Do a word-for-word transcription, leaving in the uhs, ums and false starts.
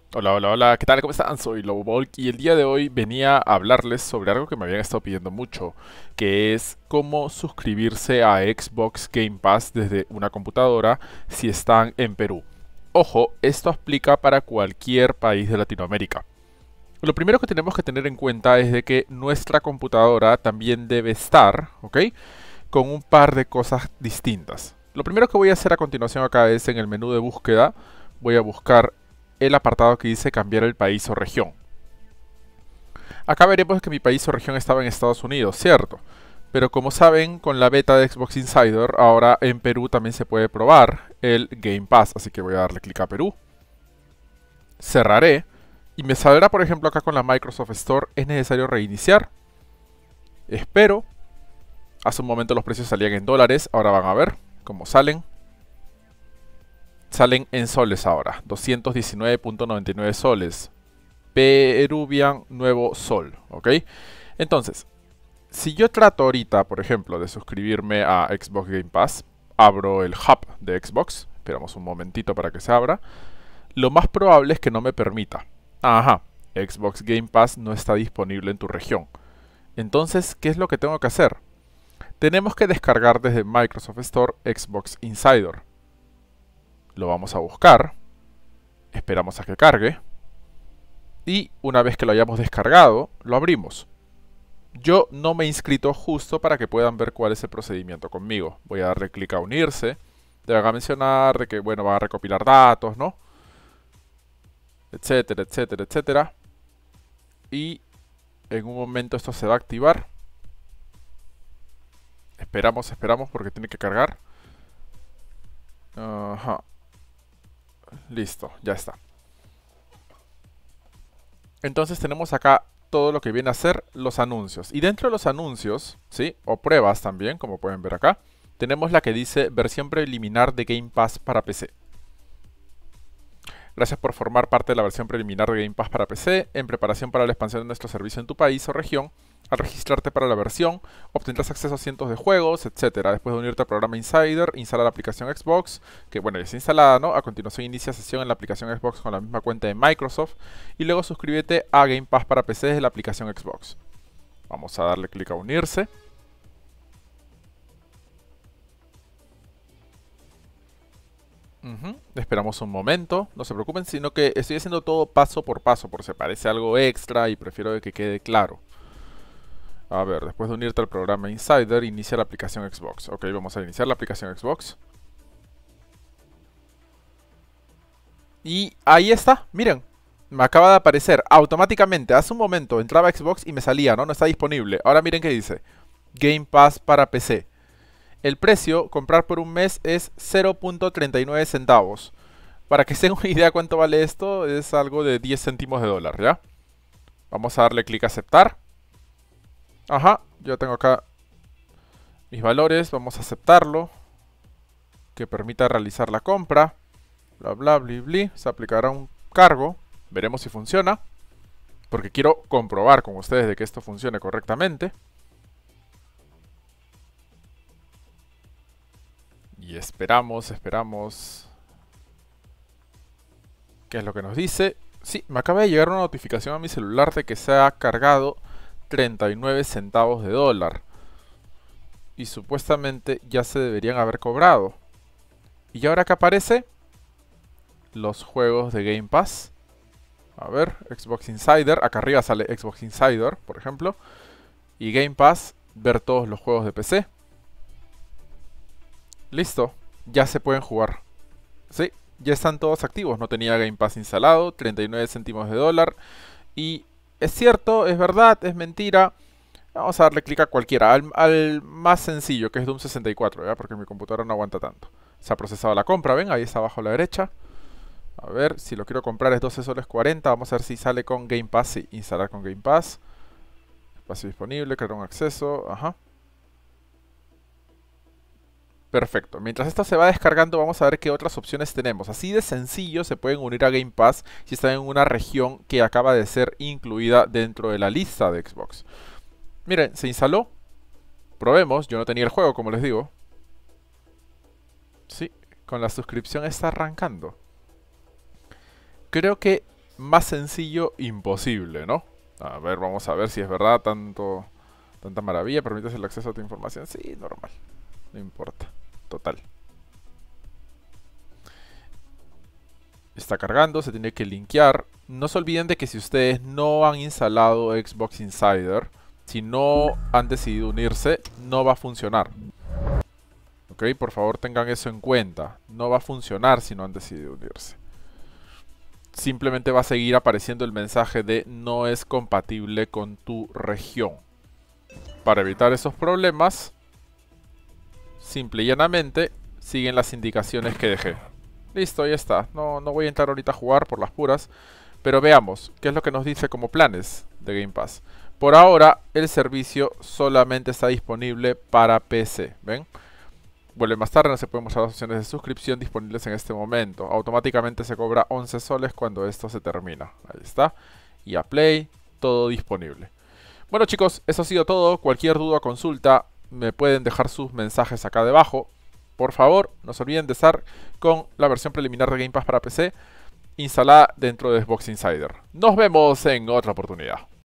Hola, hola, hola, ¿qué tal? ¿Cómo están? Soy Lowbolk y el día de hoy venía a hablarles sobre algo que me habían estado pidiendo mucho, que es cómo suscribirse a Xbox Game Pass desde una computadora si están en Perú. Ojo, esto aplica para cualquier país de Latinoamérica. Lo primero que tenemos que tener en cuenta es de que nuestra computadora también debe estar, ¿ok? Con un par de cosas distintas. Lo primero que voy a hacer a continuación acá es en el menú de búsqueda, voy a buscar el apartado que dice cambiar el país o región. Acá veremos que mi país o región estaba en Estados Unidos, ¿cierto? Pero como saben, con la beta de Xbox Insider, ahora en Perú también se puede probar el Game Pass. Así que voy a darle clic a Perú. Cerraré. Y me saldrá, por ejemplo, acá con la Microsoft Store, es necesario reiniciar. Espero. Hace un momento los precios salían en dólares, ahora van a ver cómo salen. Salen en soles ahora, doscientos diecinueve punto noventa y nueve soles. Peruvian Nuevo Sol, ¿ok? Entonces, si yo trato ahorita, por ejemplo, de suscribirme a Xbox Game Pass, abro el hub de Xbox, esperamos un momentito para que se abra, lo más probable es que no me permita. Ajá, Xbox Game Pass no está disponible en tu región. Entonces, ¿qué es lo que tengo que hacer? Tenemos que descargar desde Microsoft Store Xbox Insider. Lo vamos a buscar, esperamos a que cargue, y una vez que lo hayamos descargado, lo abrimos. Yo no me he inscrito justo para que puedan ver cuál es el procedimiento conmigo. Voy a darle clic a unirse. Te van a mencionar de que, bueno, va a recopilar datos, ¿no? Etcétera, etcétera, etcétera. Y en un momento esto se va a activar. Esperamos, esperamos porque tiene que cargar. Ajá. Listo, ya está. Entonces tenemos acá todo lo que viene a ser los anuncios. Y dentro de los anuncios, ¿sí? O pruebas también, como pueden ver acá, tenemos la que dice versión preliminar de Game Pass para P C. Gracias por formar parte de la versión preliminar de Game Pass para P C, en preparación para la expansión de nuestro servicio en tu país o región. Al registrarte para la versión, obtendrás acceso a cientos de juegos, etcétera. Después de unirte al programa Insider, instala la aplicación Xbox, que bueno, ya está instalada, ¿no? A continuación inicia sesión en la aplicación Xbox con la misma cuenta de Microsoft y luego suscríbete a Game Pass para P C desde la aplicación Xbox. Vamos a darle clic a unirse. Ujú. Esperamos un momento, no se preocupen, sino que estoy haciendo todo paso por paso, por si parece algo extra y prefiero que quede claro. A ver, después de unirte al programa Insider, inicia la aplicación Xbox. Ok, vamos a iniciar la aplicación Xbox. Y ahí está, miren, me acaba de aparecer automáticamente. Hace un momento entraba a Xbox y me salía, ¿no? No está disponible. Ahora miren qué dice. Game Pass para P C. El precio, comprar por un mes, es cero punto treinta y nueve centavos. Para que se den una idea cuánto vale esto, es algo de diez céntimos de dólar, ¿ya? Vamos a darle clic a aceptar. Ajá, yo tengo acá mis valores, vamos a aceptarlo. Que permita realizar la compra. Bla, bla, bli, bli. Se aplicará un cargo. Veremos si funciona. Porque quiero comprobar con ustedes de que esto funcione correctamente. Y esperamos, esperamos. ¿Qué es lo que nos dice? Sí, me acaba de llegar una notificación a mi celular de que se ha cargado treinta y nueve centavos de dólar. Y supuestamente ya se deberían haber cobrado. Y ahora que aparece los juegos de Game Pass. A ver, Xbox Insider. Acá arriba sale Xbox Insider, por ejemplo. Y Game Pass, ver todos los juegos de P C. Listo, ya se pueden jugar. Sí, ya están todos activos. No tenía Game Pass instalado, treinta y nueve céntimos de dólar. Y es cierto, es verdad, es mentira. Vamos a darle clic a cualquiera, al, al más sencillo, que es Doom sesenta y cuatro, ¿ya? Porque mi computadora no aguanta tanto. Se ha procesado la compra, ¿ven? Ahí está abajo a la derecha. A ver, si lo quiero comprar es doce soles cuarenta. Vamos a ver si sale con Game Pass. Sí, instalar con Game Pass. Espacio disponible, crear un acceso. Ajá. Perfecto. Mientras esto se va descargando, vamos a ver qué otras opciones tenemos. Así de sencillo se pueden unir a Game Pass si están en una región que acaba de ser incluida dentro de la lista de Xbox. Miren, se instaló. Probemos. Yo no tenía el juego, como les digo. Sí, con la suscripción está arrancando. Creo que más sencillo imposible, ¿no? A ver, vamos a ver si es verdad tanto, tanta maravilla. ¿Permites el acceso a tu información? Sí, normal. No importa. Total. Está cargando, se tiene que linkear. No se olviden de que si ustedes no han instalado Xbox Insider, si no han decidido unirse, no va a funcionar. Ok, por favor tengan eso en cuenta. No va a funcionar si no han decidido unirse. Simplemente va a seguir apareciendo el mensaje de no es compatible con tu región. Para evitar esos problemas, simple y llanamente, siguen las indicaciones que dejé. Listo, ya está. No, no voy a entrar ahorita a jugar por las puras. Pero veamos, ¿qué es lo que nos dice como planes de Game Pass? Por ahora, el servicio solamente está disponible para P C. ¿Ven? Vuelve más tarde, no se pueden mostrar las opciones de suscripción disponibles en este momento. Automáticamente se cobra once soles cuando esto se termina. Ahí está. Y a Play, todo disponible. Bueno chicos, eso ha sido todo. Cualquier duda o consulta, me pueden dejar sus mensajes acá debajo. Por favor, no se olviden de estar con la versión preliminar de Game Pass para P C instalada dentro de Xbox Insider. Nos vemos en otra oportunidad.